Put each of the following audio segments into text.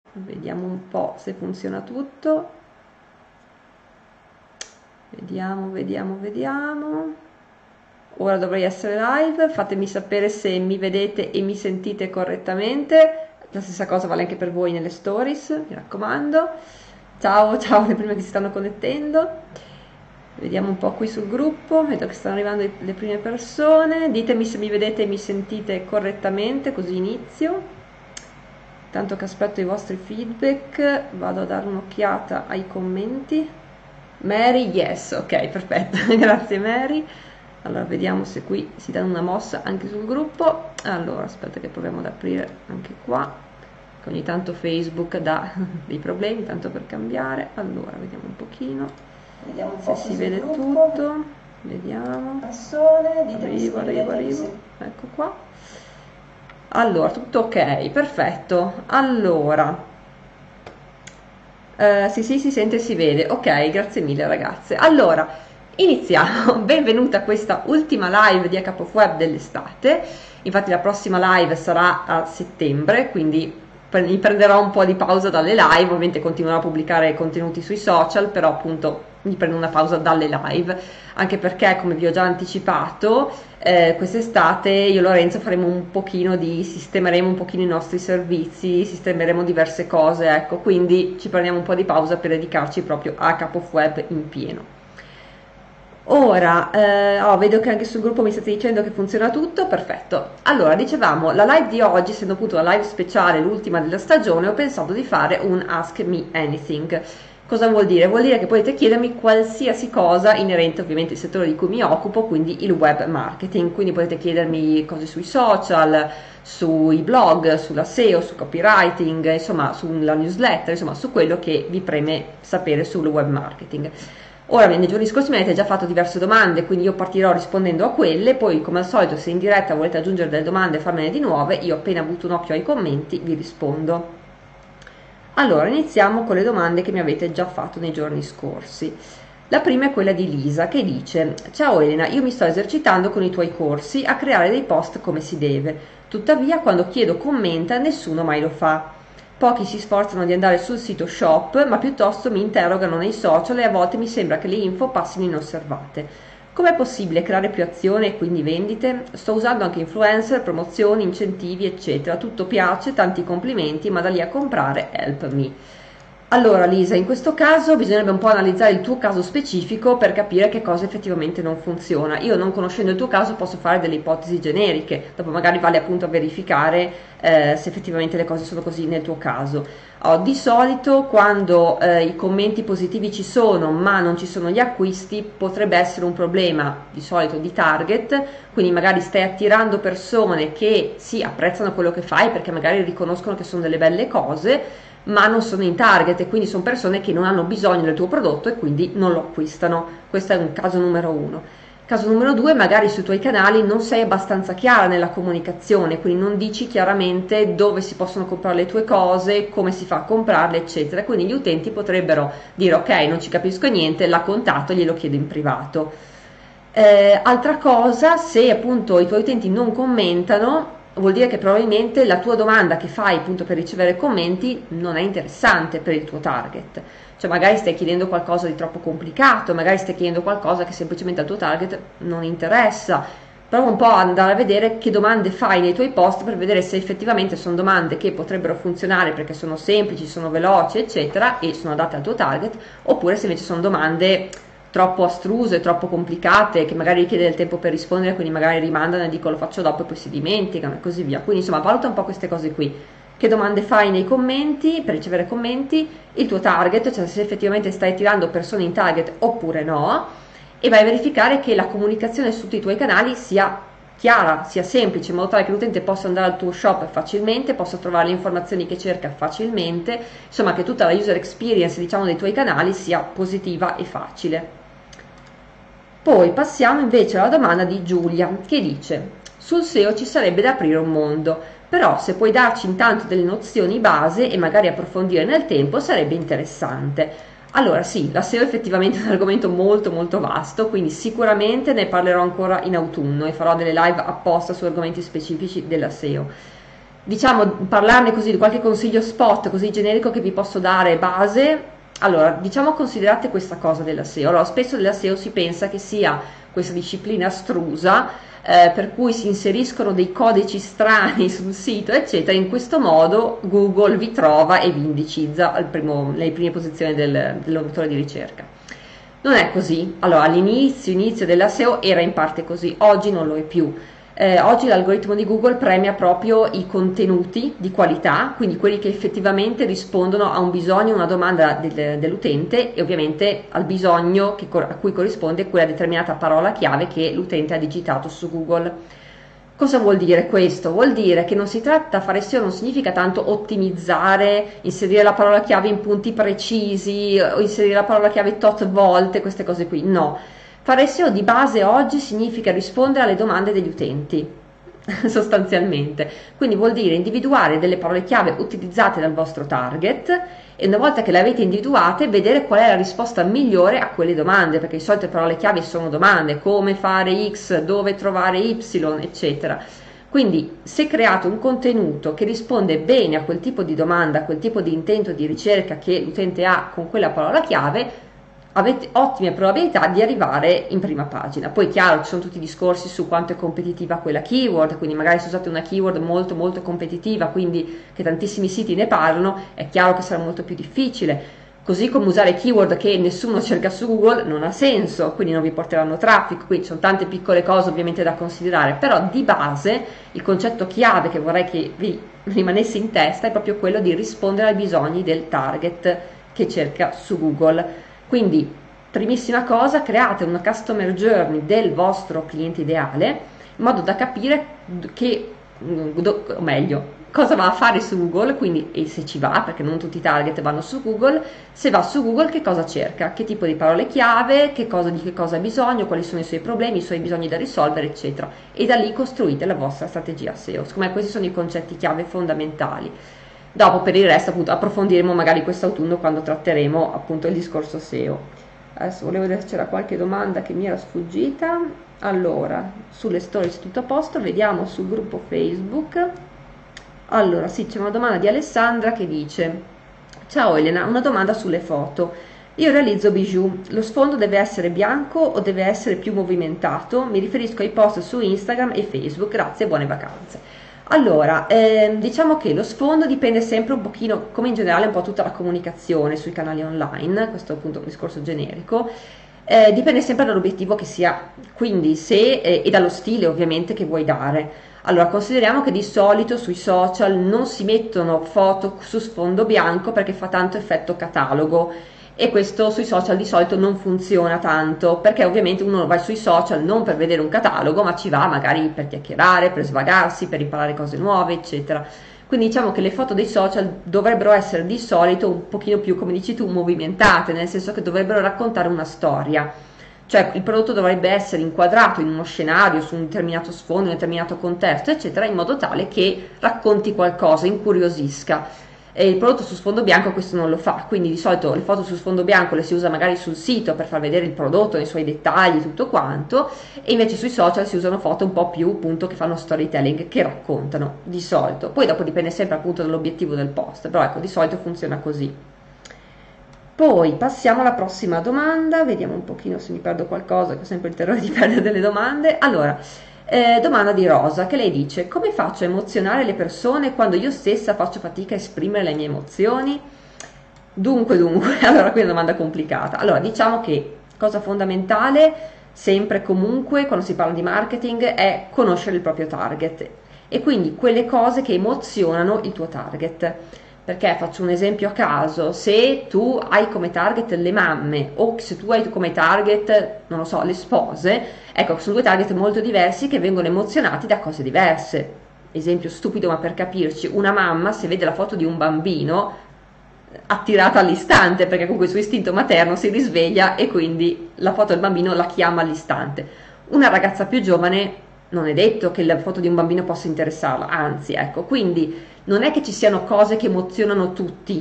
Vediamo un po' se funziona tutto. Vediamo. Ora dovrei essere live, fatemi sapere se mi vedete e mi sentite correttamente. La stessa cosa vale anche per voi nelle stories, mi raccomando. Ciao, le prime che si stanno connettendo. Vediamo un po' qui sul gruppo, vedo che stanno arrivando le prime persone. Ditemi se mi vedete e mi sentite correttamente, così inizio. Tanto che aspetto i vostri feedback, vado a dare un'occhiata ai commenti. Mary, yes, ok, perfetto, grazie Mary. Allora vediamo se qui si dà una mossa anche sul gruppo. Allora aspetta che proviamo ad aprire anche qua, che ogni tanto Facebook dà dei problemi, tanto per cambiare. Allora vediamo un pochino se si vede tutto. Vediamo. Arrivo. Ecco qua. Allora, tutto ok, perfetto. Allora, sì, si sente e si vede. Ok, grazie mille ragazze. Allora, iniziamo. Benvenuta a questa ultima live di HPOF Web dell'estate. Infatti la prossima live sarà a settembre, quindi mi prenderò un po' di pausa dalle live. Ovviamente continuerò a pubblicare contenuti sui social, però appunto mi prendo una pausa dalle live, anche perché, come vi ho già anticipato, quest'estate io e Lorenzo faremo un pochino sistemeremo un pochino i nostri servizi, sistemeremo diverse cose, ecco, quindi ci prendiamo un po' di pausa per dedicarci proprio a HPOF Web in pieno. Ora, vedo che anche sul gruppo mi state dicendo che funziona tutto, perfetto. Allora, dicevamo, la live di oggi, essendo appunto la live speciale, l'ultima della stagione, ho pensato di fare un Ask Me Anything. Cosa vuol dire? Vuol dire che potete chiedermi qualsiasi cosa inerente ovviamente al settore di cui mi occupo, quindi il web marketing, quindi potete chiedermi cose sui social, sui blog, sulla SEO, su copywriting, insomma sulla newsletter, insomma su quello che vi preme sapere sul web marketing. Ora, nei giorni scorsi mi avete già fatto diverse domande, quindi io partirò rispondendo a quelle, poi come al solito se in diretta volete aggiungere delle domande e farmene di nuove, io appena avuto un occhio ai commenti vi rispondo. Allora, iniziamo con le domande che mi avete già fatto nei giorni scorsi. La prima è quella di Lisa che dice: ciao Elena, io mi sto esercitando con i tuoi corsi a creare dei post come si deve, tuttavia quando chiedo commenta nessuno mai lo fa. Pochi si sforzano di andare sul sito shop, ma piuttosto mi interrogano nei social e a volte mi sembra che le info passino inosservate. Com'è possibile creare più azione e quindi vendite? Sto usando anche influencer, promozioni, incentivi, eccetera. Tutto piace, tanti complimenti, ma da lì a comprare, help me. Allora Lisa, in questo caso bisognerebbe un po' analizzare il tuo caso specifico per capire che cosa effettivamente non funziona. Io, non conoscendo il tuo caso, posso fare delle ipotesi generiche, dopo magari vale appunto a verificare se effettivamente le cose sono così nel tuo caso. Di solito quando i commenti positivi ci sono ma non ci sono gli acquisti, potrebbe essere un problema di solito di target, quindi magari stai attirando persone che sì, apprezzano quello che fai perché magari riconoscono che sono delle belle cose, ma non sono in target e quindi sono persone che non hanno bisogno del tuo prodotto e quindi non lo acquistano. Questo è un caso numero uno. Caso numero due, magari sui tuoi canali non sei abbastanza chiara nella comunicazione, quindi non dici chiaramente dove si possono comprare le tue cose, come si fa a comprarle, eccetera. Quindi gli utenti potrebbero dire: ok, non ci capisco niente, la contatto, glielo chiedo in privato. Altra cosa, se appunto i tuoi utenti non commentano, vuol dire che probabilmente la tua domanda che fai appunto per ricevere commenti non è interessante per il tuo target. Cioè magari stai chiedendo qualcosa di troppo complicato, magari stai chiedendo qualcosa che semplicemente al tuo target non interessa. Prova un po' ad andare a vedere che domande fai nei tuoi post per vedere se effettivamente sono domande che potrebbero funzionare perché sono semplici, sono veloci, eccetera, e sono adatte al tuo target, oppure se invece sono domande troppo astruse, troppo complicate, che magari richiede del tempo per rispondere, quindi magari rimandano e dicono lo faccio dopo e poi si dimenticano e così via. Quindi insomma valuta un po' queste cose qui. Che domande fai nei commenti per ricevere commenti, il tuo target, cioè se effettivamente stai tirando persone in target oppure no, e vai a verificare che la comunicazione su tutti i tuoi canali sia chiara, sia semplice, in modo tale che l'utente possa andare al tuo shop facilmente, possa trovare le informazioni che cerca facilmente, insomma che tutta la user experience, diciamo, dei tuoi canali sia positiva e facile. Poi passiamo invece alla domanda di Giulia che dice: sul SEO ci sarebbe da aprire un mondo, però se puoi darci intanto delle nozioni base e magari approfondire nel tempo sarebbe interessante. Allora sì, la SEO effettivamente è un argomento molto vasto, quindi sicuramente ne parlerò ancora in autunno e farò delle live apposta su argomenti specifici della SEO. diciamo, parlarne così di qualche consiglio spot così generico che vi posso dare base. Allora, diciamo, considerate questa cosa della SEO. Allora, spesso della SEO si pensa che sia questa disciplina astrusa, per cui si inseriscono dei codici strani sul sito, eccetera. In questo modo Google vi trova e vi indicizza nelle prime posizioni del motore di ricerca. Non è così. Allora, inizio della SEO era in parte così, oggi non lo è più. Oggi l'algoritmo di Google premia proprio i contenuti di qualità, quindi quelli che effettivamente rispondono a un bisogno, una domanda dell'utente, e ovviamente al bisogno a cui corrisponde quella determinata parola chiave che l'utente ha digitato su Google. Cosa vuol dire questo? Vuol dire che non si tratta, fare SEO non significa tanto ottimizzare, inserire la parola chiave in punti precisi o inserire la parola chiave tot volte, queste cose qui, no. Fare SEO di base oggi significa rispondere alle domande degli utenti, sostanzialmente. Quindi vuol dire individuare delle parole chiave utilizzate dal vostro target e una volta che le avete individuate vedere qual è la risposta migliore a quelle domande, perché di solito le parole chiave sono domande, come fare X, dove trovare Y, eccetera. Quindi se create un contenuto che risponde bene a quel tipo di domanda, a quel tipo di intento di ricerca che l'utente ha con quella parola chiave, avete ottime probabilità di arrivare in prima pagina. Poi chiaro, ci sono tutti i discorsi su quanto è competitiva quella keyword, quindi magari se usate una keyword molto molto competitiva, quindi che tantissimi siti ne parlano, è chiaro che sarà molto più difficile. Così come usare keyword che nessuno cerca su Google non ha senso, quindi non vi porteranno traffico. Quindi ci sono tante piccole cose ovviamente da considerare, però di base il concetto chiave che vorrei che vi rimanesse in testa è proprio quello di rispondere ai bisogni del target che cerca su Google. Quindi, primissima cosa, create una customer journey del vostro cliente ideale in modo da capire o meglio, cosa va a fare su Google, quindi, e se ci va, perché non tutti i target vanno su Google, se va su Google che cosa cerca, che tipo di parole chiave, di che cosa ha bisogno, quali sono i suoi problemi, i suoi bisogni da risolvere, eccetera. E da lì costruite la vostra strategia SEO. Secondo me questi sono i concetti chiave fondamentali. Dopo per il resto appunto approfondiremo magari quest'autunno quando tratteremo appunto il discorso SEO. Adesso volevo vedere se c'era qualche domanda che mi era sfuggita. Allora, sulle stories tutto a posto, vediamo sul gruppo Facebook. Allora, sì, c'è una domanda di Alessandra che dice: ciao Elena, una domanda sulle foto. Io realizzo bijou, lo sfondo deve essere bianco o deve essere più movimentato? Mi riferisco ai post su Instagram e Facebook, grazie e buone vacanze. Allora, diciamo che lo sfondo dipende sempre un pochino, come in generale un po' tutta la comunicazione sui canali online, questo è appunto un discorso generico, dipende sempre dall'obiettivo che si ha, quindi e dallo stile ovviamente che vuoi dare. Allora, consideriamo che di solito sui social non si mettono foto su sfondo bianco perché fa tanto effetto catalogo, e questo sui social di solito non funziona tanto, perché ovviamente uno va sui social non per vedere un catalogo, ma ci va magari per chiacchierare, per svagarsi, per imparare cose nuove, eccetera. Quindi diciamo che le foto dei social dovrebbero essere di solito un pochino più, come dici tu, movimentate, nel senso che dovrebbero raccontare una storia. Cioè il prodotto dovrebbe essere inquadrato in uno scenario, su un determinato sfondo, in un determinato contesto, eccetera, in modo tale che racconti qualcosa, incuriosisca. E il prodotto su sfondo bianco questo non lo fa, quindi di solito le foto su sfondo bianco le si usa magari sul sito per far vedere il prodotto nei suoi dettagli, tutto quanto, e invece sui social si usano foto un po' più appunto che fanno storytelling, che raccontano di solito. Poi dopo dipende sempre appunto dall'obiettivo del post, però ecco, di solito funziona così. Poi passiamo alla prossima domanda, vediamo un pochino se mi perdo qualcosa, che ho sempre il terrore di perdere delle domande. Allora, domanda di Rosa, che lei dice: come faccio a emozionare le persone quando io stessa faccio fatica a esprimere le mie emozioni? Dunque, allora qui è una domanda complicata. Allora, diciamo che cosa fondamentale, sempre e comunque, quando si parla di marketing, è conoscere il proprio target e quindi quelle cose che emozionano il tuo target. Perché faccio un esempio a caso: se tu hai come target le mamme o se tu hai come target, non lo so, le spose, ecco, sono due target molto diversi che vengono emozionati da cose diverse. Esempio stupido ma per capirci: una mamma se vede la foto di un bambino attirata all'istante, perché con il suo istinto materno si risveglia e quindi la foto del bambino la chiama all'istante. Una ragazza più giovane non è detto che la foto di un bambino possa interessarla, anzi, ecco, quindi non è che ci siano cose che emozionano tutti,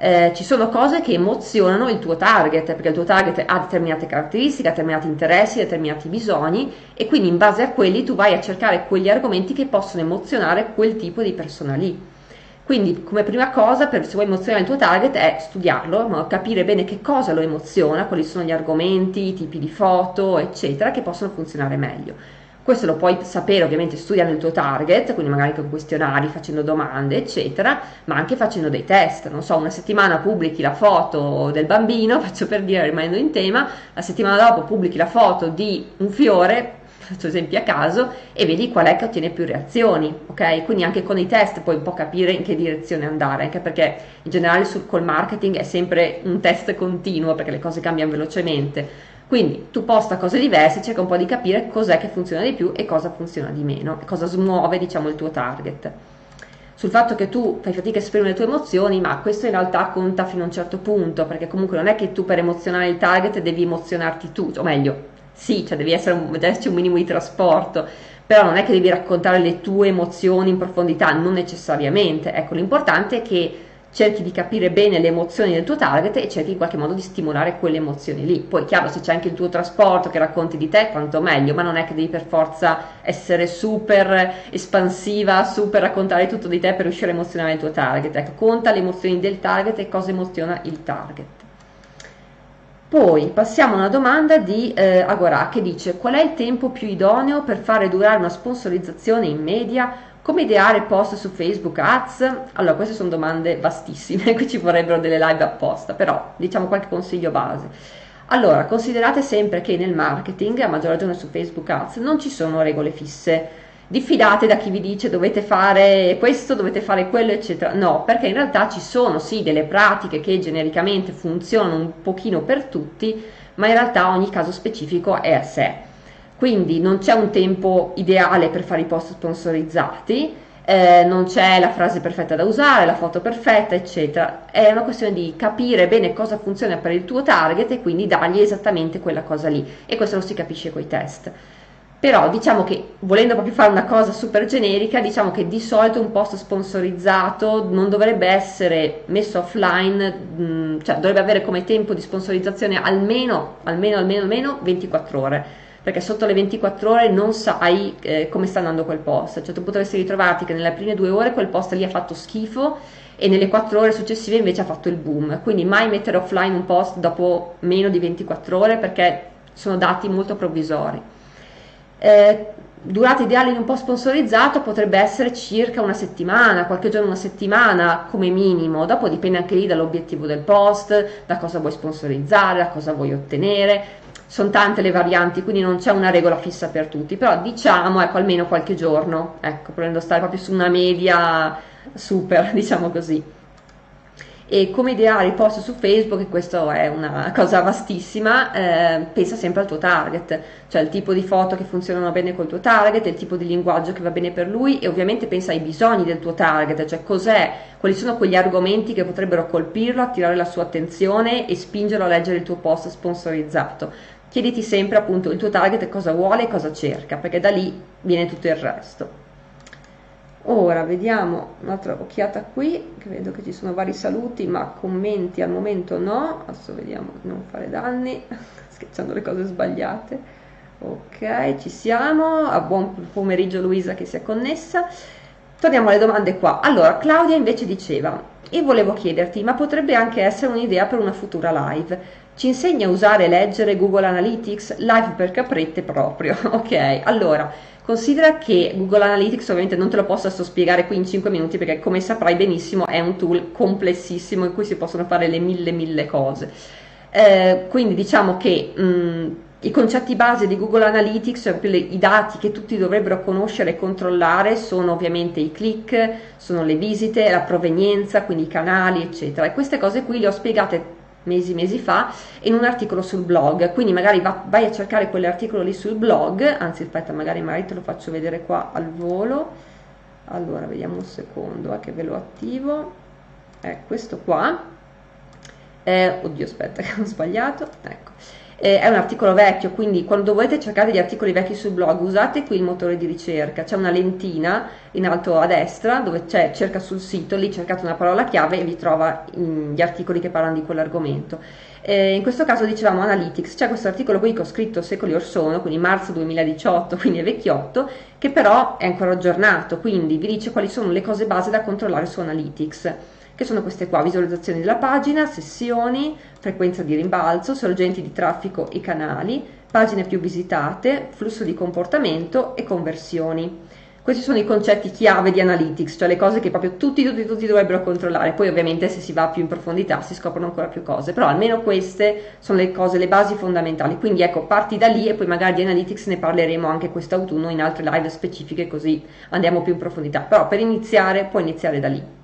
Ci sono cose che emozionano il tuo target, perché il tuo target ha determinate caratteristiche, determinati interessi, determinati bisogni, e quindi in base a quelli tu vai a cercare quegli argomenti che possono emozionare quel tipo di persona lì. Quindi come prima cosa, se vuoi emozionare il tuo target, è studiarlo, capire bene che cosa lo emoziona, quali sono gli argomenti, i tipi di foto, eccetera, che possono funzionare meglio. Questo lo puoi sapere ovviamente studiando il tuo target, quindi magari con questionari, facendo domande, eccetera, ma anche facendo dei test. Non so, una settimana pubblichi la foto del bambino, faccio per dire, rimanendo in tema, la settimana dopo pubblichi la foto di un fiore, faccio esempi a caso, e vedi qual è che ottiene più reazioni, ok? Quindi anche con i test puoi un po' capire in che direzione andare, anche perché in generale col marketing è sempre un test continuo, perché le cose cambiano velocemente. Quindi tu posta cose diverse, cerca un po' di capire cos'è che funziona di più e cosa funziona di meno, e cosa smuove, diciamo, il tuo target. Sul fatto che tu fai fatica a esprimere le tue emozioni, ma questo in realtà conta fino a un certo punto, perché comunque non è che tu per emozionare il target devi emozionarti tu, o meglio, sì, cioè deve esserci un minimo di trasporto, però non è che devi raccontare le tue emozioni in profondità, non necessariamente. Ecco, l'importante è che cerchi di capire bene le emozioni del tuo target e cerchi in qualche modo di stimolare quelle emozioni lì. Poi chiaro, se c'è anche il tuo trasporto che racconti di te, quanto meglio, ma non è che devi per forza essere super espansiva, super raccontare tutto di te per riuscire a emozionare il tuo target. Ecco, conta le emozioni del target e cosa emoziona il target. Poi passiamo a una domanda di Agorà, che dice: qual è il tempo più idoneo per fare durare una sponsorizzazione in media? Come ideare post su Facebook Ads? Allora, queste sono domande vastissime, qui ci vorrebbero delle live apposta, però diciamo qualche consiglio base. Allora, considerate sempre che nel marketing, a maggior ragione su Facebook Ads, non ci sono regole fisse. Diffidate da chi vi dice dovete fare questo, dovete fare quello, eccetera. No, perché in realtà ci sono sì delle pratiche che genericamente funzionano un pochino per tutti, ma in realtà ogni caso specifico è a sé. Quindi non c'è un tempo ideale per fare i post sponsorizzati, non c'è la frase perfetta da usare, la foto perfetta, eccetera. È una questione di capire bene cosa funziona per il tuo target e quindi dargli esattamente quella cosa lì, e questo lo si capisce coi test. Però diciamo che, volendo proprio fare una cosa super generica, diciamo che di solito un post sponsorizzato non dovrebbe essere messo offline, cioè dovrebbe avere come tempo di sponsorizzazione almeno 24 ore, perché sotto le 24 ore non sai come sta andando quel post. Cioè tu potresti ritrovarti che nelle prime 2 ore quel post lì ha fatto schifo e nelle 4 ore successive invece ha fatto il boom. Quindi mai mettere offline un post dopo meno di 24 ore, perché sono dati molto provvisori. Durata ideale di un post sponsorizzato potrebbe essere circa una settimana, qualche giorno, una settimana come minimo. Dopo dipende anche lì dall'obiettivo del post, da cosa vuoi sponsorizzare, da cosa vuoi ottenere. Sono tante le varianti, quindi non c'è una regola fissa per tutti, però diciamo, ecco, almeno qualche giorno, ecco, potendo stare proprio su una media super, diciamo così. E come ideare i post su Facebook, e questa è una cosa vastissima, pensa sempre al tuo target, cioè il tipo di foto che funzionano bene col tuo target, il tipo di linguaggio che va bene per lui, e ovviamente pensa ai bisogni del tuo target, cioè quali sono quegli argomenti che potrebbero colpirlo, attirare la sua attenzione e spingerlo a leggere il tuo post sponsorizzato. Chiediti sempre appunto il tuo target cosa vuole e cosa cerca, perché da lì viene tutto il resto. Ora vediamo un'altra occhiata qui, che vedo che ci sono vari saluti, ma commenti al momento no. Adesso vediamo di non fare danni, schiacciando le cose sbagliate. Ok, ci siamo. Buon pomeriggio Luisa che si è connessa. Torniamo alle domande qua. Allora, Claudia invece diceva: e volevo chiederti, ma potrebbe anche essere un'idea per una futura live. Ci insegna a usare e leggere Google Analytics? Live per caprette proprio. Ok, allora considera che Google Analytics ovviamente non te lo posso spiegare qui in 5 minuti, perché come saprai benissimo è un tool complessissimo in cui si possono fare le mille cose. Quindi diciamo che i concetti base di Google Analytics, cioè i dati che tutti dovrebbero conoscere e controllare, sono ovviamente i click, sono le visite, la provenienza, quindi i canali, eccetera. E queste cose qui le ho spiegate mesi fa in un articolo sul blog, quindi magari vai a cercare quell'articolo lì sul blog. Anzi aspetta, magari te lo faccio vedere qua al volo. Allora vediamo un secondo che ve lo attivo. È questo qua. Oddio, aspetta che ho sbagliato, ecco. È un articolo vecchio, quindi quando volete cercare gli articoli vecchi sul blog usate qui il motore di ricerca, c'è una lentina in alto a destra dove c'è cerca sul sito, lì cercate una parola chiave e vi trova gli articoli che parlano di quell'argomento. In questo caso dicevamo Analytics, c'è questo articolo qui che ho scritto secoli or sono, quindi marzo 2018, quindi è vecchiotto, che però è ancora aggiornato, quindi vi dice quali sono le cose base da controllare su Analytics, che sono queste qua: visualizzazioni della pagina, sessioni, frequenza di rimbalzo, sorgenti di traffico e canali, pagine più visitate, flusso di comportamento e conversioni. Questi sono i concetti chiave di Analytics, cioè le cose che proprio tutti dovrebbero controllare. Poi ovviamente se si va più in profondità si scoprono ancora più cose, però almeno queste sono le cose, le basi fondamentali. Quindi ecco, parti da lì e poi magari di Analytics ne parleremo anche quest'autunno in altre live specifiche, così andiamo più in profondità. Però per iniziare puoi iniziare da lì.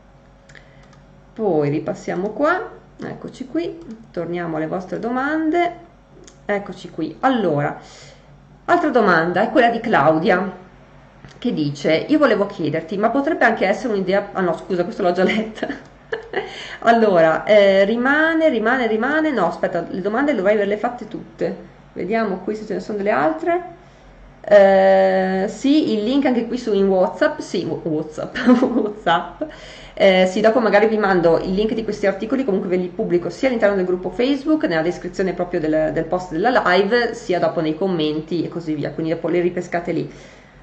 Poi ripassiamo qua, eccoci qui, torniamo alle vostre domande, eccoci qui. Allora, altra domanda è quella di Claudia, che dice: io volevo chiederti, ma potrebbe anche essere un'idea, ah no scusa, questo l'ho già letta. Allora, rimane, no aspetta, le domande dovrei averle fatte tutte, vediamo qui se ce ne sono delle altre. Sì, il link anche qui su in WhatsApp, sì, WhatsApp, WhatsApp. Sì, dopo magari vi mando il link di questi articoli, comunque ve li pubblico sia all'interno del gruppo Facebook, nella descrizione proprio del post della live, sia dopo nei commenti e così via, quindi dopo le ripescate lì.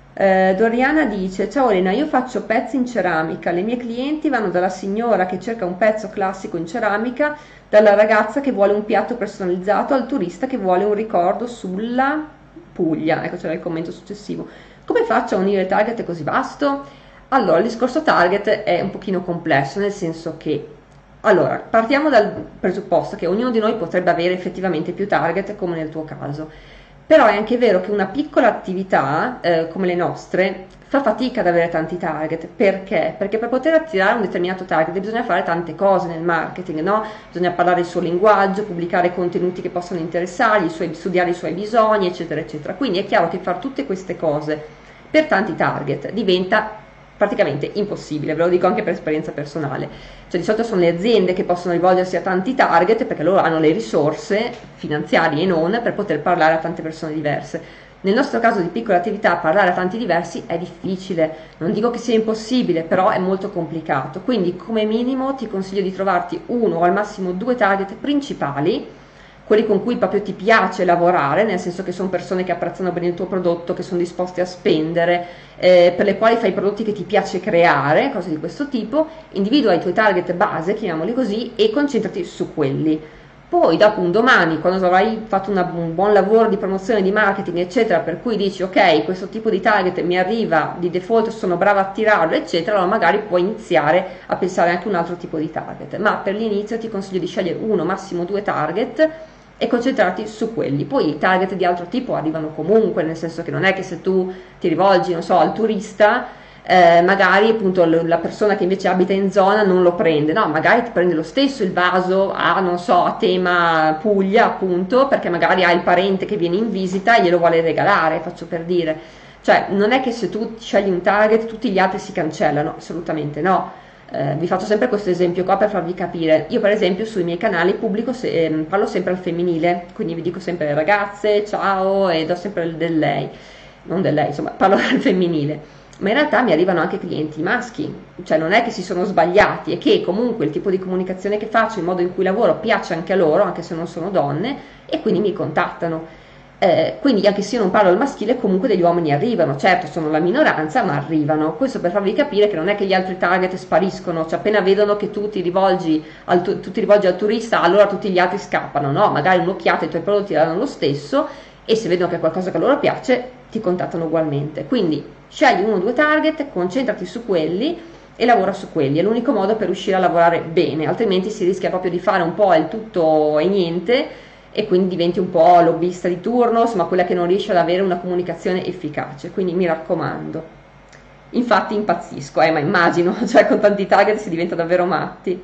Doriana dice: ciao Elena, io faccio pezzi in ceramica, le mie clienti vanno dalla signora che cerca un pezzo classico in ceramica, dalla ragazza che vuole un piatto personalizzato, al turista che vuole un ricordo sulla Puglia. Ecco, c'era il commento successivo. Come faccio a unire il target così vasto? Allora, il discorso target è un pochino complesso, nel senso che, allora, partiamo dal presupposto che ognuno di noi potrebbe avere effettivamente più target, come nel tuo caso. Però è anche vero che una piccola attività come le nostre fa fatica ad avere tanti target. Perché? Perché per poter attirare un determinato target bisogna fare tante cose nel marketing, no? Bisogna parlare il suo linguaggio, pubblicare contenuti che possono interessargli, studiare i suoi bisogni, eccetera, eccetera. Quindi è chiaro che fare tutte queste cose per tanti target diventa praticamente impossibile, ve lo dico anche per esperienza personale. Cioè di solito sono le aziende che possono rivolgersi a tanti target perché loro hanno le risorse finanziarie e non per poter parlare a tante persone diverse. Nel nostro caso di piccola attività parlare a tanti diversi è difficile, non dico che sia impossibile, però è molto complicato. Quindi come minimo ti consiglio di trovarti uno o al massimo due target principali, quelli con cui proprio ti piace lavorare, nel senso che sono persone che apprezzano bene il tuo prodotto, che sono disposte a spendere, per le quali fai i prodotti che ti piace creare, cose di questo tipo. Individua i tuoi target base, chiamiamoli così, e concentrati su quelli. Poi dopo un domani, quando avrai fatto un buon lavoro di promozione, di marketing, eccetera, per cui dici ok, questo tipo di target mi arriva di default, sono brava a attirarlo, eccetera, allora magari puoi iniziare a pensare anche a un altro tipo di target. Ma per l'inizio ti consiglio di scegliere uno, massimo due target e concentrarti su quelli. Poi i target di altro tipo arrivano comunque, nel senso che non è che se tu ti rivolgi, non so, al turista, magari appunto la persona che invece abita in zona non lo prende, no, magari ti prende lo stesso il vaso a, non so, a tema Puglia, appunto, perché magari ha il parente che viene in visita e glielo vuole regalare, faccio per dire. Cioè non è che se tu scegli un target tutti gli altri si cancellano, assolutamente no. Vi faccio sempre questo esempio qua per farvi capire. Io per esempio sui miei canali pubblico parlo sempre al femminile, quindi vi dico sempre ragazze, ciao, e do sempre del lei, non del lei, insomma parlo al femminile, ma in realtà mi arrivano anche clienti maschi, cioè non è che si sono sbagliati, è che comunque il tipo di comunicazione che faccio, il modo in cui lavoro piace anche a loro, anche se non sono donne, e quindi mi contattano. Quindi anche se io non parlo al maschile, comunque degli uomini arrivano, certo sono la minoranza ma arrivano. Questo per farvi capire che non è che gli altri target spariscono, cioè appena vedono che tu ti rivolgi al turista, allora tutti gli altri scappano, no, magari un'occhiata ai tuoi prodotti la danno lo stesso, e se vedono che è qualcosa che a loro piace ti contattano ugualmente. Quindi scegli uno o due target, concentrati su quelli e lavora su quelli, è l'unico modo per riuscire a lavorare bene, altrimenti si rischia proprio di fare un po' il tutto e niente, e quindi diventi un po' lobbista di turno, insomma quella che non riesce ad avere una comunicazione efficace. Quindi mi raccomando, infatti impazzisco, ma immagino, cioè con tanti target si diventa davvero matti.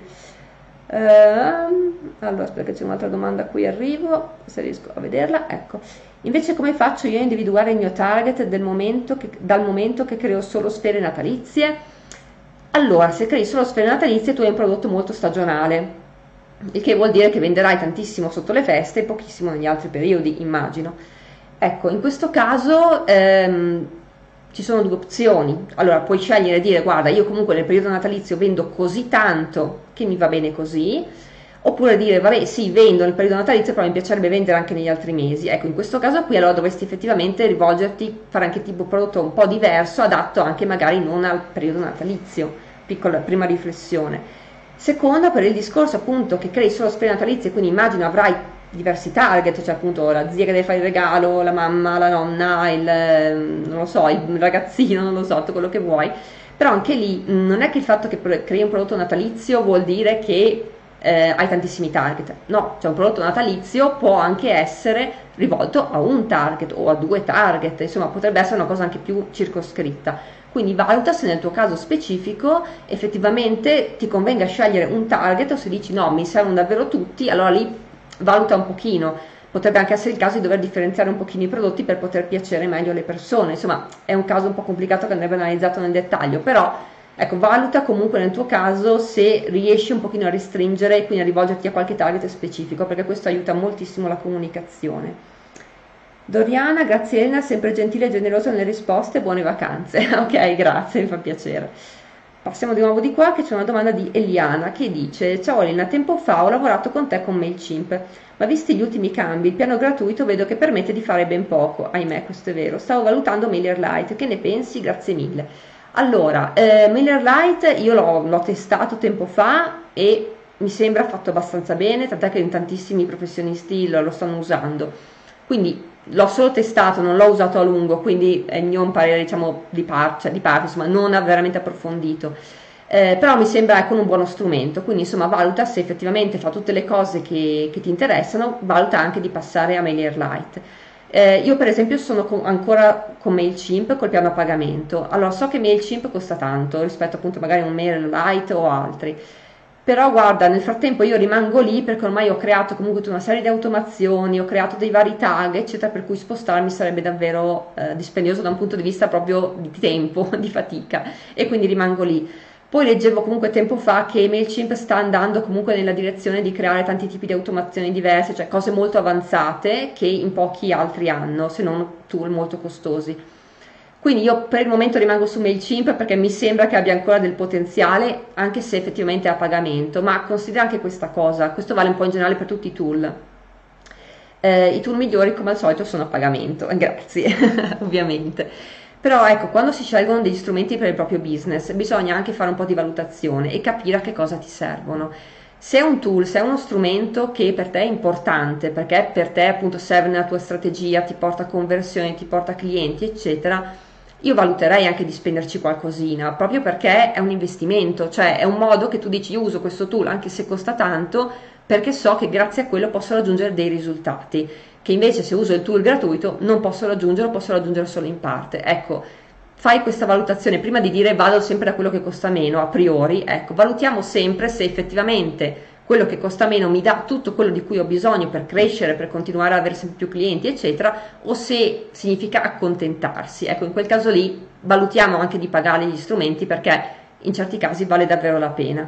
Allora aspetta che c'è un'altra domanda, qui arrivo, se riesco a vederla, ecco. Invece come faccio io a individuare il mio target dal momento che creo solo sfere natalizie? Allora, se crei solo sfere natalizie tu hai un prodotto molto stagionale, il che vuol dire che venderai tantissimo sotto le feste e pochissimo negli altri periodi, immagino. Ecco, in questo caso ci sono due opzioni. Allora, puoi scegliere e dire: guarda, io comunque nel periodo natalizio vendo così tanto che mi va bene così, oppure dire: vabbè, sì, vendo nel periodo natalizio, però mi piacerebbe vendere anche negli altri mesi. Ecco, in questo caso qui allora dovresti effettivamente rivolgerti, fare anche tipo prodotto un po' diverso, adatto anche magari non al periodo natalizio. Piccola prima riflessione. Seconda, per il discorso appunto che crei solo spese natalizie, quindi immagino avrai diversi target, cioè appunto la zia che deve fare il regalo, la mamma, la nonna, non lo so, il ragazzino, non lo so, tutto quello che vuoi, però anche lì non è che il fatto che crei un prodotto natalizio vuol dire che hai tantissimi target, no, cioè un prodotto natalizio può anche essere rivolto a un target o a due target, insomma potrebbe essere una cosa anche più circoscritta. Quindi valuta se nel tuo caso specifico effettivamente ti convenga scegliere un target, o se dici no, mi servono davvero tutti, allora lì valuta un pochino. Potrebbe anche essere il caso di dover differenziare un pochino i prodotti per poter piacere meglio alle persone. Insomma, è un caso un po' complicato che andrebbe analizzato nel dettaglio, però ecco, valuta comunque nel tuo caso se riesci un pochino a restringere e quindi a rivolgerti a qualche target specifico, perché questo aiuta moltissimo la comunicazione. Doriana, grazie Elena, sempre gentile e generosa nelle risposte, buone vacanze. Ok, grazie, mi fa piacere. Passiamo di nuovo di qua, che c'è una domanda di Eliana che dice: ciao Elena, tempo fa ho lavorato con te con MailChimp, ma visti gli ultimi cambi, il piano gratuito vedo che permette di fare ben poco. Ahimè, questo è vero. Stavo valutando MailerLite, che ne pensi? Grazie mille. Allora, MailerLite io l'ho testato tempo fa e mi sembra fatto abbastanza bene, tant'è che in tantissimi professionisti lo stanno usando. Quindi l'ho solo testato, non l'ho usato a lungo, quindi è il mio parere, diciamo, di parte, insomma, non veramente approfondito. Però mi sembra, ecco, un buono strumento, quindi insomma valuta se effettivamente fa tutte le cose che ti interessano, valuta anche di passare a MailerLite. Io per esempio sono ancora con MailChimp col piano a pagamento. Allora so che MailChimp costa tanto rispetto appunto magari a un MailerLite o altri, però guarda, nel frattempo io rimango lì perché ormai ho creato comunque tutta una serie di automazioni, ho creato dei vari tag eccetera, per cui spostarmi sarebbe davvero dispendioso da un punto di vista proprio di tempo, di fatica, e quindi rimango lì. Poi leggevo comunque tempo fa che MailChimp sta andando comunque nella direzione di creare tanti tipi di automazioni diverse, cioè cose molto avanzate che in pochi altri hanno, se non tool molto costosi. Quindi io per il momento rimango su MailChimp perché mi sembra che abbia ancora del potenziale, anche se effettivamente è a pagamento, ma considera anche questa cosa, questo vale un po' in generale per tutti i tool. I tool migliori come al solito sono a pagamento, grazie, ovviamente. Però ecco, quando si scelgono degli strumenti per il proprio business, bisogna anche fare un po' di valutazione e capire a che cosa ti servono. Se è un tool, se è uno strumento che per te è importante, perché per te appunto serve nella tua strategia, ti porta conversioni, ti porta clienti, eccetera, io valuterei anche di spenderci qualcosina, proprio perché è un investimento, cioè è un modo che tu dici: io uso questo tool anche se costa tanto, perché so che grazie a quello posso raggiungere dei risultati, che invece se uso il tool gratuito non posso raggiungere solo in parte. Ecco, fai questa valutazione prima di dire vado sempre da quello che costa meno a priori. Ecco, valutiamo sempre se effettivamente quello che costa meno mi dà tutto quello di cui ho bisogno per crescere, per continuare ad avere sempre più clienti eccetera, o se significa accontentarsi. Ecco, in quel caso lì valutiamo anche di pagare gli strumenti, perché in certi casi vale davvero la pena.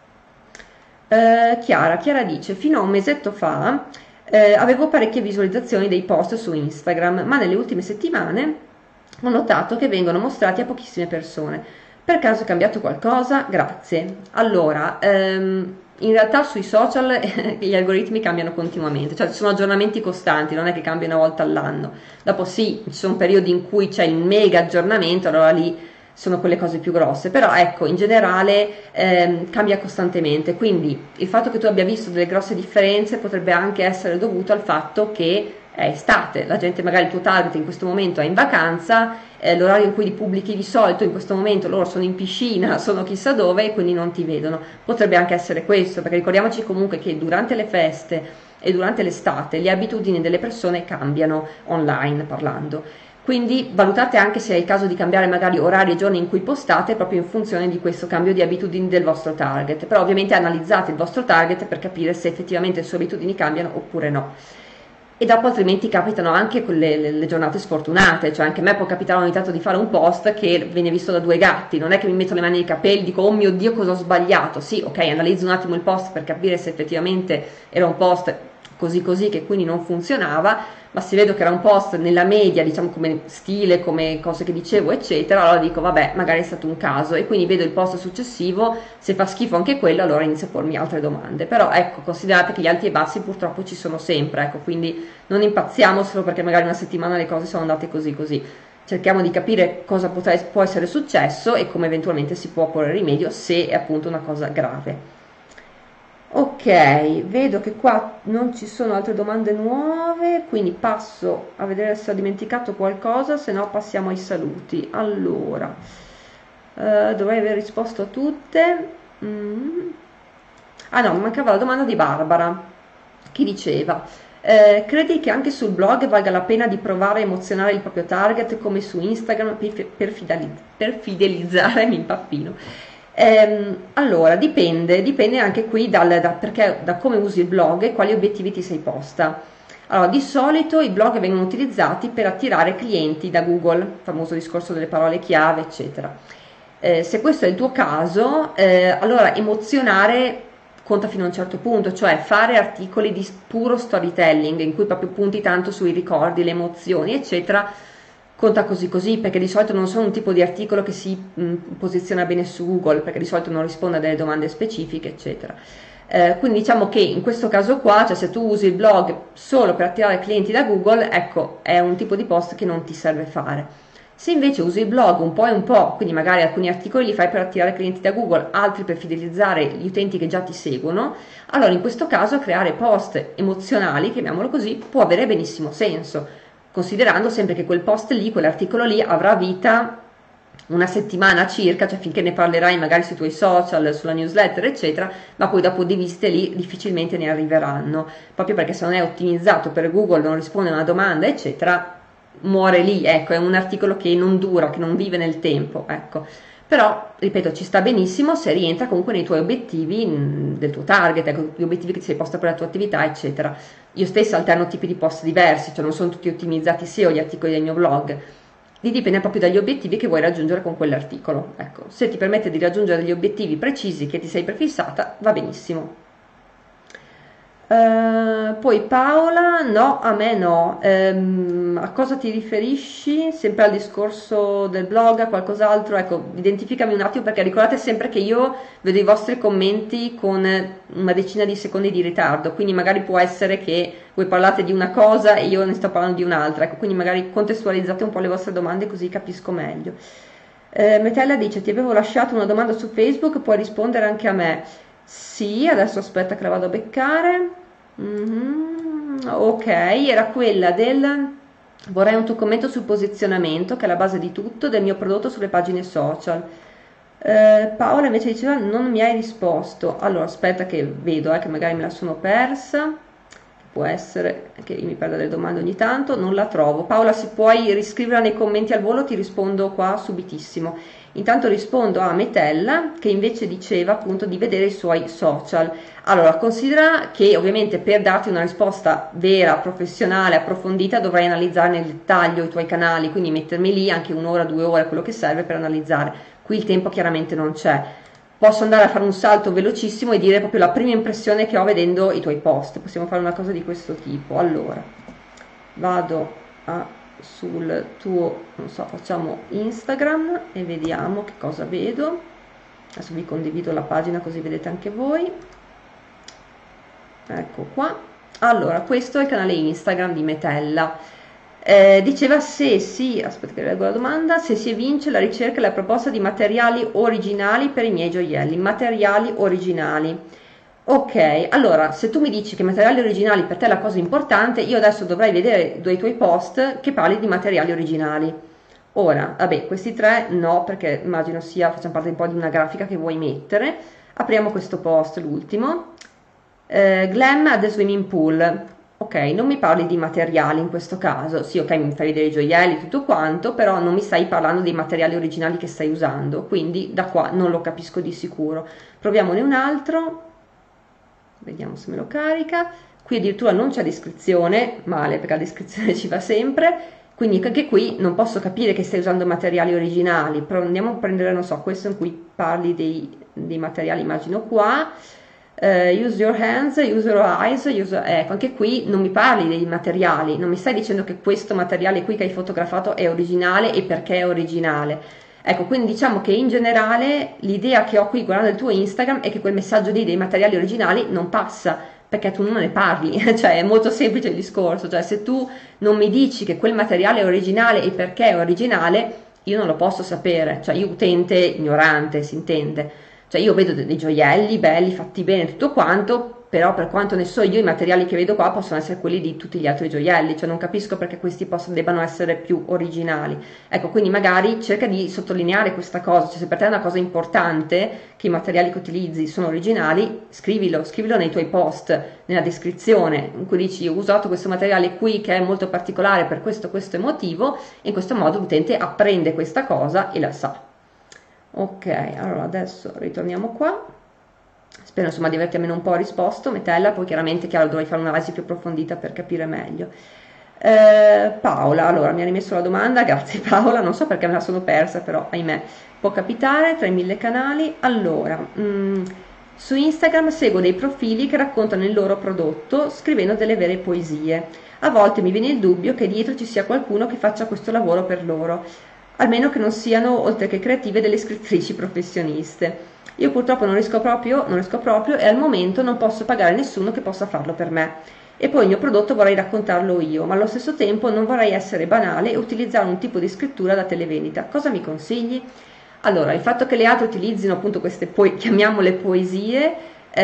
Chiara dice: fino a un mesetto fa avevo parecchie visualizzazioni dei post su Instagram, ma nelle ultime settimane ho notato che vengono mostrati a pochissime persone. Per caso è cambiato qualcosa? Grazie. Allora, in realtà sui social gli algoritmi cambiano continuamente, cioè ci sono aggiornamenti costanti, non è che cambia una volta all'anno. Dopo sì, ci sono periodi in cui c'è il mega aggiornamento, allora lì sono quelle cose più grosse, però ecco, in generale cambia costantemente, quindi il fatto che tu abbia visto delle grosse differenze potrebbe anche essere dovuto al fatto che è estate, la gente, magari il tuo target in questo momento è in vacanza, l'orario in cui li pubblichi di solito in questo momento loro sono in piscina, sono chissà dove e quindi non ti vedono. Potrebbe anche essere questo, perché ricordiamoci comunque che durante le feste e durante l'estate le abitudini delle persone cambiano, online parlando, quindi valutate anche se è il caso di cambiare magari orari e giorni in cui postate, proprio in funzione di questo cambio di abitudini del vostro target. Però ovviamente analizzate il vostro target per capire se effettivamente le sue abitudini cambiano oppure no. e dopo altrimenti capitano anche le giornate sfortunate, cioè anche a me può capitare ogni tanto di fare un post che viene visto da due gatti, non è che mi metto le mani nei capelli, dico oh mio Dio cosa ho sbagliato, sì ok analizzo un attimo il post per capire se effettivamente era un post così così che quindi non funzionava, ma se vedo che era un post nella media, diciamo come stile, come cose che dicevo, eccetera, allora dico vabbè, magari è stato un caso e quindi vedo il post successivo, se fa schifo anche quello, allora inizio a pormi altre domande. Però ecco, considerate che gli alti e bassi purtroppo ci sono sempre, ecco, quindi non impazziamo solo perché magari una settimana le cose sono andate così così. Cerchiamo di capire cosa può essere successo e come eventualmente si può porre rimedio se è appunto una cosa grave. Ok, vedo che qua non ci sono altre domande nuove, quindi passo a vedere se ho dimenticato qualcosa, se no passiamo ai saluti. Allora, dovrei aver risposto a tutte. Ah no, mi mancava la domanda di Barbara, che diceva, credi che anche sul blog valga la pena di provare a emozionare il proprio target come su Instagram per fidelizzare, mi impappino. Allora, dipende anche qui da come usi il blog e quali obiettivi ti sei posta. Allora, di solito i blog vengono utilizzati per attirare clienti da Google, famoso discorso delle parole chiave, eccetera. Se questo è il tuo caso, allora emozionare conta fino a un certo punto, cioè fare articoli di puro storytelling in cui proprio punti tanto sui ricordi, le emozioni, eccetera, conta così così, perché di solito non sono un tipo di articolo che si posiziona bene su Google, perché di solito non risponde a delle domande specifiche, eccetera. Quindi diciamo che in questo caso qua, cioè se tu usi il blog solo per attirare clienti da Google, ecco, è un tipo di post che non ti serve fare. Se invece usi il blog un po' e un po', quindi magari alcuni articoli li fai per attirare clienti da Google, altri per fidelizzare gli utenti che già ti seguono, allora in questo caso creare post emozionali, chiamiamolo così, può avere benissimo senso, considerando sempre che quel post lì, quell'articolo lì avrà vita una settimana circa, cioè finché ne parlerai magari sui tuoi social, sulla newsletter, eccetera, ma poi dopo di viste lì difficilmente ne arriveranno, proprio perché se non è ottimizzato per Google, non risponde a una domanda, eccetera, muore lì, ecco, è un articolo che non dura, che non vive nel tempo, ecco. Però, ripeto, ci sta benissimo se rientra comunque nei tuoi obiettivi del tuo target, ecco, gli obiettivi che ti sei posta per la tua attività, eccetera. Io stessa alterno tipi di post diversi, cioè non sono tutti ottimizzati SEO gli articoli del mio blog, dipende proprio dagli obiettivi che vuoi raggiungere con quell'articolo. Ecco, se ti permette di raggiungere degli obiettivi precisi che ti sei prefissata, va benissimo. Poi Paola, no, a me no. A cosa ti riferisci? Sempre al discorso del blog, a qualcos'altro? Ecco, identificami un attimo perché ricordate sempre che io vedo i vostri commenti con una decina di secondi di ritardo, quindi magari può essere che voi parlate di una cosa e io ne sto parlando di un'altra, ecco, quindi magari contestualizzate un po' le vostre domande così capisco meglio. Metella dice, ti avevo lasciato una domanda su Facebook, puoi rispondere anche a me. Sì, adesso aspetta che la vado a beccare. Ok, era quella del vorrei un tuo commento sul posizionamento, che è la base di tutto, del mio prodotto sulle pagine social. Paola invece diceva non mi hai risposto. Allora aspetta che vedo, che magari me la sono persa. Può essere che mi perda delle domande ogni tanto, non la trovo. Paola, se puoi riscriverla nei commenti al volo ti rispondo qua subitissimo. Intanto rispondo a Metella che invece diceva appunto di vedere i suoi social. Allora, considera che ovviamente per darti una risposta vera, professionale, approfondita dovrai analizzare nel dettaglio i tuoi canali, quindi mettermi lì anche un'ora, 2 ore, quello che serve per analizzare. Qui il tempo chiaramente non c'è. Posso andare a fare un salto velocissimo e dire proprio la prima impressione che ho vedendo i tuoi post. Possiamo fare una cosa di questo tipo. Allora, vado sul tuo, non so, facciamo Instagram e vediamo che cosa vedo. Adesso vi condivido la pagina così vedete anche voi. Ecco qua. Allora, questo è il canale Instagram di Metella. Diceva se si, aspetta che leggo la domanda, se si evince la ricerca e la proposta di materiali originali per i miei gioielli, materiali originali. Ok, allora se tu mi dici che materiali originali per te è la cosa importante, io adesso dovrei vedere dei tuoi post che parli di materiali originali. Ora, vabbè, questi tre no, perché immagino facciano parte un po' di una grafica che vuoi mettere. Apriamo questo post, l'ultimo. Glam at the swimming pool. Ok, non mi parli di materiali in questo caso, sì ok mi fai vedere i gioielli tutto quanto, però non mi stai parlando dei materiali originali che stai usando, quindi da qua non lo capisco di sicuro. Proviamone un altro. vediamo se me lo carica. Qui addirittura non c'è descrizione, male perché la descrizione ci va sempre, quindi anche qui non posso capire che stai usando materiali originali, però andiamo a prendere, non so, questo in cui parli dei materiali, immagino qua, use your hands, use your eyes, ecco, anche qui non mi parli dei materiali, non mi stai dicendo che questo materiale qui che hai fotografato è originale e perché è originale. Ecco, quindi diciamo che in generale l'idea che ho qui guardando il tuo Instagram è che quel messaggio lì dei materiali originali non passa, perché tu non ne parli, cioè è molto semplice il discorso, cioè se tu non mi dici che quel materiale è originale e perché è originale, io non lo posso sapere, cioè io utente ignorante, si intende, cioè io vedo dei gioielli belli, fatti bene, tutto quanto, però per quanto ne so io i materiali che vedo qua possono essere quelli di tutti gli altri gioielli, cioè non capisco perché questi debbano essere più originali. Ecco, quindi magari cerca di sottolineare questa cosa, cioè se per te è una cosa importante che i materiali che utilizzi sono originali, scrivilo nei tuoi post, nella descrizione, in cui dici ho usato questo materiale qui che è molto particolare per questo motivo, e in questo modo l'utente apprende questa cosa e la sa. Ok, allora adesso ritorniamo qua. Spero insomma di averti almeno un po' risposto, Metella, poi chiaramente chiaro dovrai fare un'analisi più approfondita per capire meglio. Paola, allora mi ha rimesso la domanda, grazie Paola, non so perché me la sono persa, però ahimè può capitare tra i 1000 canali. Allora, su Instagram seguo dei profili che raccontano il loro prodotto scrivendo delle vere poesie. A volte mi viene il dubbio che dietro ci sia qualcuno che faccia questo lavoro per loro, almeno che non siano, oltre che creative, delle scrittrici professioniste. Io purtroppo non riesco proprio e al momento non posso pagare nessuno che possa farlo per me. E poi il mio prodotto vorrei raccontarlo io, ma allo stesso tempo non vorrei essere banale e utilizzare un tipo di scrittura da televendita. Cosa mi consigli? Allora, il fatto che le altre utilizzino appunto queste, chiamiamole poesie,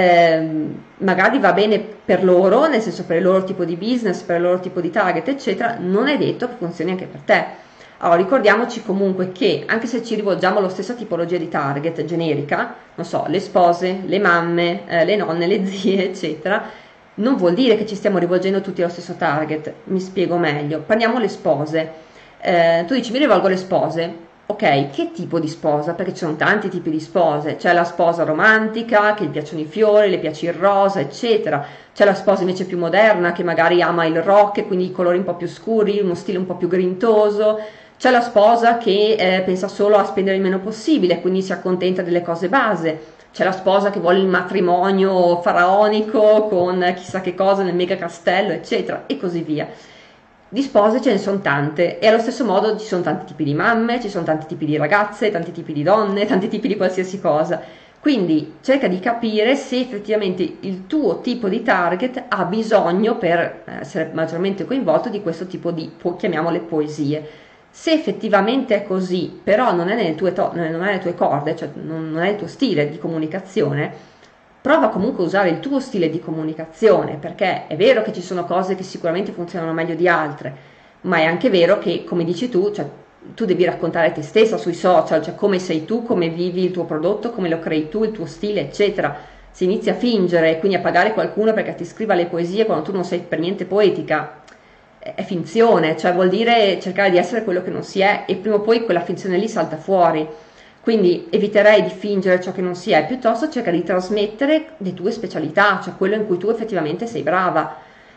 magari va bene per loro, nel senso per il loro tipo di business, per il loro tipo di target, eccetera, non è detto che funzioni anche per te. Allora, ricordiamoci comunque che anche se ci rivolgiamo alla stessa tipologia di target generica, non so, le spose, le mamme, le nonne, le zie, eccetera, non vuol dire che ci stiamo rivolgendo tutti allo stesso target. Mi spiego meglio. Prendiamo le spose. Tu dici mi rivolgo alle spose. Ok, che tipo di sposa? Perché ci sono tanti tipi di spose. C'è la sposa romantica, che gli piacciono i fiori, le piace il rosa, eccetera. C'è la sposa invece più moderna, che magari ama il rock e quindi i colori un po' più scuri, uno stile un po' più grintoso. C'è la sposa che pensa solo a spendere il meno possibile, quindi si accontenta delle cose base. C'è la sposa che vuole il matrimonio faraonico con chissà che cosa nel mega castello, eccetera, e così via. Di spose ce ne sono tante, e allo stesso modo ci sono tanti tipi di mamme, ci sono tanti tipi di ragazze, tanti tipi di donne, tanti tipi di qualsiasi cosa. Quindi cerca di capire se effettivamente il tuo tipo di target ha bisogno, per essere maggiormente coinvolto, di questo tipo di, chiamiamole, poesie. Se effettivamente è così, però non è nelle tue corde, cioè non è il tuo stile di comunicazione, prova comunque a usare il tuo stile di comunicazione, perché è vero che ci sono cose che sicuramente funzionano meglio di altre, ma è anche vero che, come dici tu, cioè, tu devi raccontare te stessa sui social, cioè come sei tu, come vivi il tuo prodotto, come lo crei tu, il tuo stile, eccetera. Se inizi a fingere e quindi a pagare qualcuno perché ti scriva le poesie quando tu non sei per niente poetica, è finzione, cioè vuol dire cercare di essere quello che non si è, e prima o poi quella finzione lì salta fuori. Quindi eviterei di fingere ciò che non si è, piuttosto cerca di trasmettere le tue specialità, cioè quello in cui tu effettivamente sei brava.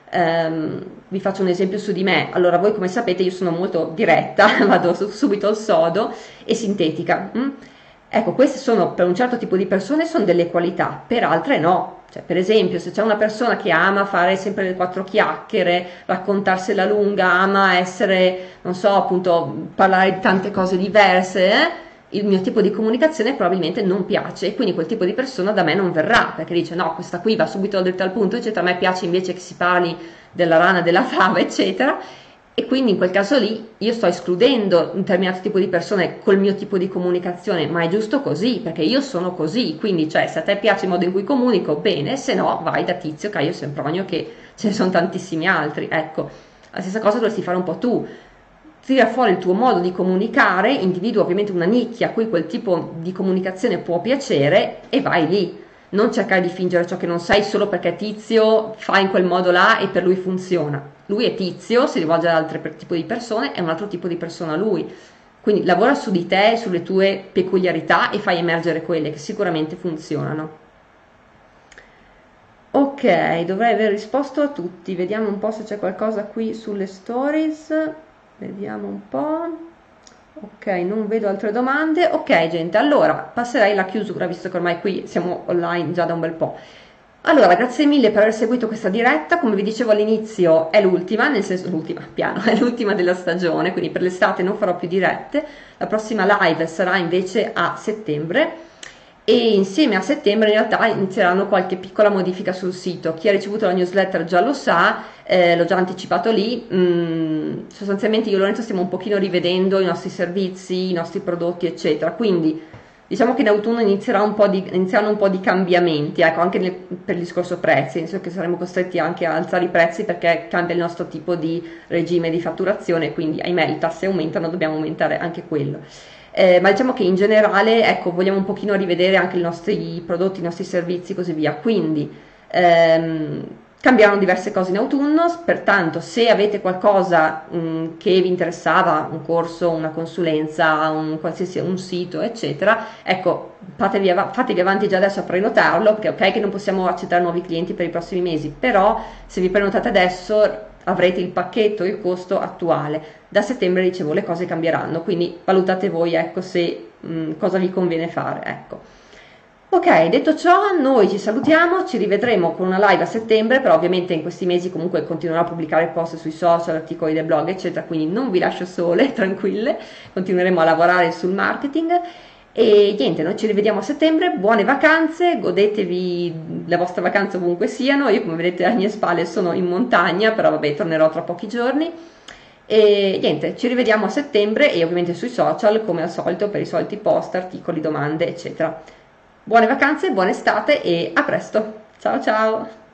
Vi faccio un esempio su di me. Allora, voi come sapete io sono molto diretta, vado subito al sodo e sintetica. Ecco, queste sono, per un certo tipo di persone sono delle qualità, per altre no. Cioè, per esempio, se c'è una persona che ama fare sempre le quattro chiacchiere, raccontarsela lunga, ama essere, non so, appunto, parlare di tante cose diverse, il mio tipo di comunicazione probabilmente non piace, e quindi quel tipo di persona da me non verrà, perché dice no, questa qui va subito dritta al punto, eccetera. A me piace invece che si parli della rana, della fava, eccetera. E quindi in quel caso lì io sto escludendo un determinato tipo di persone col mio tipo di comunicazione, ma è giusto così, perché io sono così. Quindi, cioè, se a te piace il modo in cui comunico, bene, se no vai da Tizio, Caio, Sempronio, che ce ne sono tantissimi altri. Ecco, la stessa cosa dovresti fare un po' tu. Tira fuori il tuo modo di comunicare, individua ovviamente una nicchia a cui quel tipo di comunicazione può piacere e vai lì. Non cercare di fingere ciò che non sei solo perché Tizio fa in quel modo là e per lui funziona. Lui è Tizio, si rivolge ad altro tipo di persone, è un altro tipo di persona lui. Quindi lavora su di te, sulle tue peculiarità, e fai emergere quelle che sicuramente funzionano. Ok, Ok, dovrei aver risposto a tutti. Vediamo un po' se c'è qualcosa qui sulle stories. Vediamo un po'. Ok, non vedo altre domande. Ok, gente, allora passerei alla chiusura, visto che ormai qui siamo online già da un bel po'. Allora, grazie mille per aver seguito questa diretta. Come vi dicevo all'inizio, è l'ultima, nel senso l'ultima, piano, è l'ultima della stagione, quindi per l'estate non farò più dirette. La prossima live sarà invece a settembre. E insieme a settembre in realtà inizieranno qualche piccola modifica sul sito. Chi ha ricevuto la newsletter già lo sa, l'ho già anticipato lì. Sostanzialmente io e Lorenzo stiamo un pochino rivedendo i nostri servizi, i nostri prodotti eccetera, quindi diciamo che in autunno inizieranno un po' di cambiamenti, ecco, anche per il discorso prezzi, nel senso che saremo costretti anche a alzare i prezzi perché cambia il nostro tipo di regime di fatturazione, quindi ahimè le tasse aumentano, dobbiamo aumentare anche quello. Ma diciamo che in generale, ecco, vogliamo un pochino rivedere anche i nostri prodotti, i nostri servizi e così via, quindi cambieranno diverse cose in autunno, pertanto se avete qualcosa che vi interessava, un corso, una consulenza, un sito, eccetera, ecco, fatevi avanti già adesso a prenotarlo, perché ok che non possiamo accettare nuovi clienti per i prossimi mesi, però se vi prenotate adesso avrete il pacchetto, il costo attuale. Da settembre, dicevo, le cose cambieranno, quindi valutate voi, ecco, se cosa vi conviene fare, ecco. Ok, detto ciò, noi ci salutiamo, ci rivedremo con una live a settembre, però ovviamente in questi mesi comunque continuerò a pubblicare post sui social, articoli del blog, eccetera, quindi non vi lascio sole, tranquille, continueremo a lavorare sul marketing. E niente, noi ci rivediamo a settembre, buone vacanze, godetevi la vostra vacanza ovunque siano. Io come vedete alle mie spalle sono in montagna, però vabbè, tornerò tra pochi giorni. E niente, ci rivediamo a settembre e ovviamente sui social come al solito per i soliti post, articoli, domande eccetera. Buone vacanze, buona estate e a presto, ciao ciao!